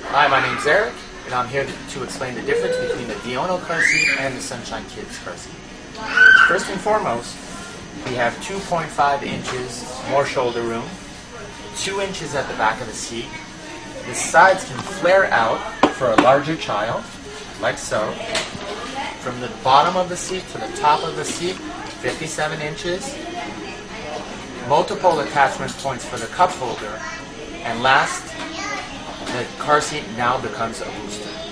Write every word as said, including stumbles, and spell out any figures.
Hi, my name's Eric, and I'm here to, to explain the difference between the Diono car seat and the Sunshine Kids car seat. First and foremost, we have two point five inches more shoulder room, two inches at the back of the seat. The sides can flare out for a larger child, like so. From the bottom of the seat to the top of the seat, fifty-seven inches. Multiple attachment points for the cup holder. And last, the car seat now becomes a booster.